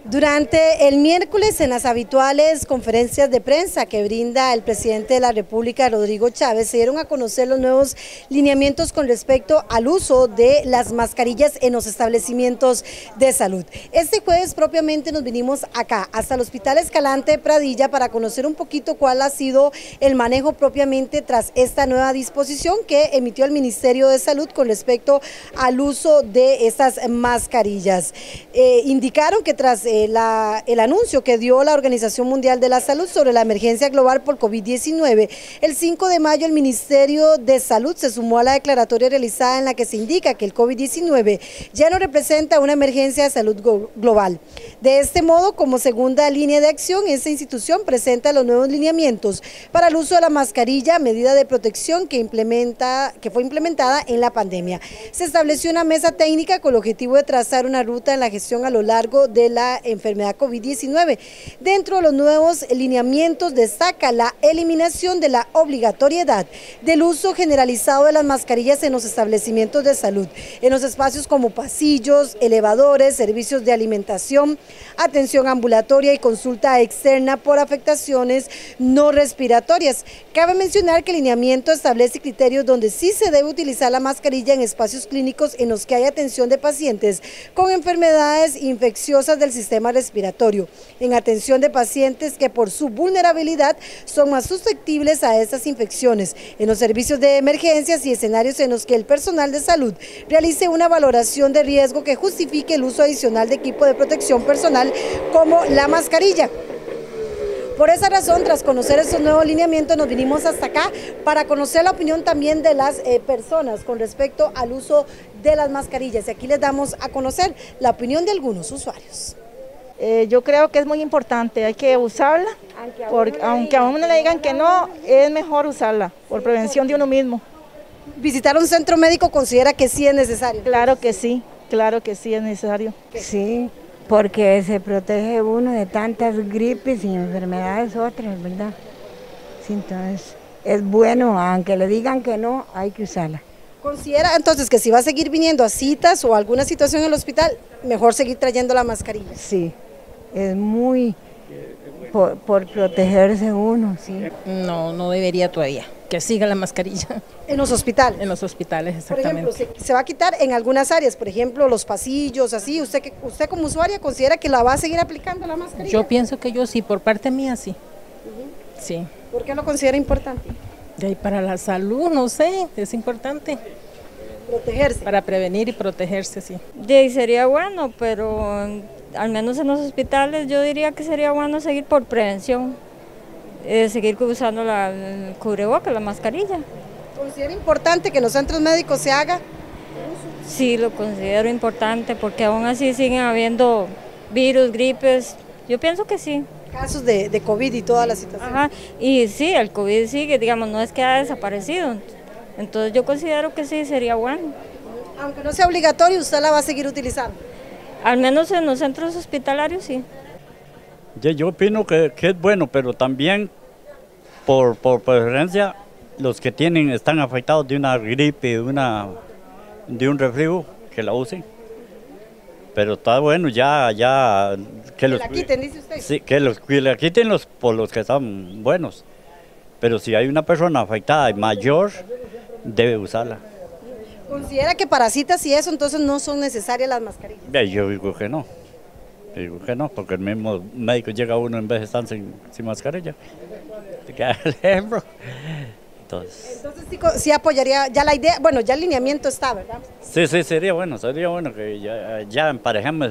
Durante el miércoles, en las habituales conferencias de prensa que brinda el presidente de la República, Rodrigo Chávez, se dieron a conocer los nuevos lineamientos con respecto al uso de las mascarillas en los establecimientos de salud. Este jueves propiamente nos vinimos acá, hasta el Hospital Escalante Pradilla, para conocer un poquito cuál ha sido el manejo propiamente tras esta nueva disposición que emitió el Ministerio de Salud con respecto al uso de estas mascarillas. Indicaron que tras el anuncio que dio la Organización Mundial de la Salud sobre la emergencia global por COVID-19, el 5 de mayo el Ministerio de Salud se sumó a la declaratoria realizada en la que se indica que el COVID-19 ya no representa una emergencia de salud global. De este modo, como segunda línea de acción, esta institución presenta los nuevos lineamientos para el uso de la mascarilla, medida de protección que fue implementada en la pandemia. Se estableció una mesa técnica con el objetivo de trazar una ruta en la gestión a lo largo de la enfermedad COVID-19. Dentro de los nuevos lineamientos destaca la eliminación de la obligatoriedad del uso generalizado de las mascarillas en los establecimientos de salud, en los espacios como pasillos, elevadores, servicios de alimentación, atención ambulatoria y consulta externa por afectaciones no respiratorias. Cabe mencionar que el lineamiento establece criterios donde sí se debe utilizar la mascarilla en espacios clínicos en los que hay atención de pacientes con enfermedades infecciosas del sistema respiratorio, en atención de pacientes que por su vulnerabilidad son más susceptibles a estas infecciones, en los servicios de emergencias y escenarios en los que el personal de salud realice una valoración de riesgo que justifique el uso adicional de equipo de protección personal como la mascarilla. Por esa razón, tras conocer estos nuevos lineamientos, nos vinimos hasta acá para conocer la opinión también de las personas con respecto al uso de las mascarillas. Y aquí les damos a conocer la opinión de algunos usuarios. Yo creo que es muy importante, hay que usarla, aunque a uno le digan que no, es mejor usarla, por prevención de uno mismo. ¿Visitar un centro médico considera que sí es necesario? Claro que sí es necesario. Sí, porque se protege uno de tantas gripes y enfermedades otras, ¿verdad? Sí, entonces es bueno, aunque le digan que no, hay que usarla. ¿Considera entonces que si va a seguir viniendo a citas o alguna situación en el hospital, mejor seguir trayendo la mascarilla? Sí, es muy por protegerse uno, sí. No debería todavía, que siga la mascarilla. ¿En los hospitales? En los hospitales, exactamente. Por ejemplo, se va a quitar en algunas áreas, por ejemplo, los pasillos, así. ¿Usted como usuaria considera que la va a seguir aplicando la mascarilla? Yo pienso que yo sí, por parte mía sí. Sí. ¿Por qué lo considera importante? Y para la salud, no sé, es importante. Protegerse. Para prevenir y protegerse, sí. Sería bueno, pero al menos en los hospitales yo diría que sería bueno seguir por prevención, seguir usando el cubrebocas, la mascarilla. ¿Considera importante que en los centros médicos se haga? Sí, lo considero importante porque aún así siguen habiendo virus, gripes, yo pienso que sí. Casos de COVID y toda la situación. Ajá, y sí, el COVID sigue, digamos, no es que ha desaparecido, entonces yo considero que sí, sería bueno. Aunque no sea obligatorio, ¿usted la va a seguir utilizando? Al menos en los centros hospitalarios sí. Yo opino que es bueno, pero también por preferencia los que están afectados de una gripe, de un resfrío, que la usen. Pero está bueno ya que la quiten, dice usted. Sí, que la quiten por los que están buenos. Pero si hay una persona afectada y mayor, debe usarla. ¿Considera que para citas y eso entonces no son necesarias las mascarillas? Yo digo que no. Porque el mismo médico llega uno en vez de estar sin mascarilla. Te queda el ejemplo. Entonces sí apoyaría ya la idea, bueno, ya el lineamiento está, ¿verdad? Sí, sería bueno que ya emparejemos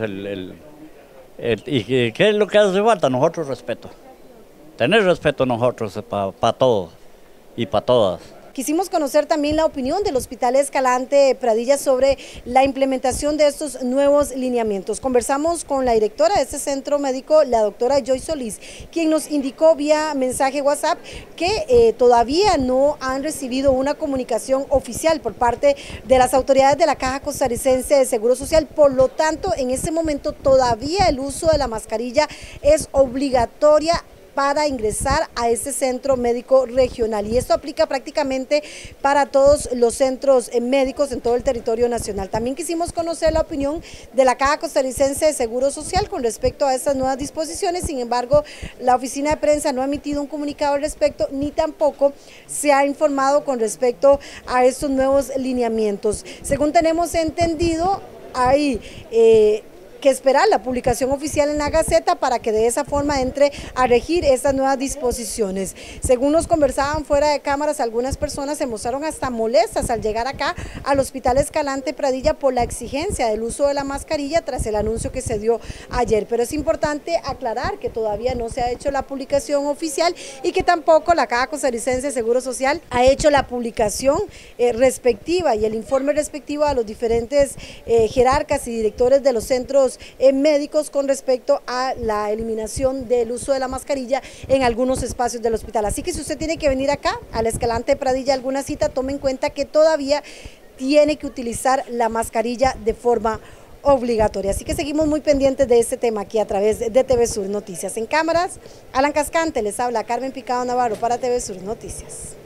y ¿qué es lo que hace falta? Nosotros respeto. Tener respeto nosotros para todos y para todas. Quisimos conocer también la opinión del Hospital Escalante Pradilla sobre la implementación de estos nuevos lineamientos. Conversamos con la directora de este centro médico, la doctora Joyce Solís, quien nos indicó vía mensaje WhatsApp que todavía no han recibido una comunicación oficial por parte de las autoridades de la Caja Costarricense de Seguro Social. Por lo tanto, en este momento todavía el uso de la mascarilla es obligatoria para ingresar a este centro médico regional, y esto aplica prácticamente para todos los centros médicos en todo el territorio nacional. También quisimos conocer la opinión de la Caja Costarricense de Seguro Social con respecto a estas nuevas disposiciones. Sin embargo, la oficina de prensa no ha emitido un comunicado al respecto, ni tampoco se ha informado con respecto a estos nuevos lineamientos. Según tenemos entendido, hay que esperar la publicación oficial en la Gaceta para que de esa forma entre a regir estas nuevas disposiciones. Según nos conversaban fuera de cámaras, algunas personas se mostraron hasta molestas al llegar acá al Hospital Escalante Pradilla por la exigencia del uso de la mascarilla tras el anuncio que se dio ayer. Pero es importante aclarar que todavía no se ha hecho la publicación oficial y que tampoco la Caja Costarricense de Seguro Social ha hecho la publicación respectiva y el informe respectivo a los diferentes jerarcas y directores de los centros médicos con respecto a la eliminación del uso de la mascarilla en algunos espacios del hospital. Así que si usted tiene que venir acá al Escalante Pradilla alguna cita, tome en cuenta que todavía tiene que utilizar la mascarilla de forma obligatoria. Así que seguimos muy pendientes de este tema aquí a través de TV Sur Noticias. En cámaras, Alan Cascante, les habla Carmen Picado Navarro para TV Sur Noticias.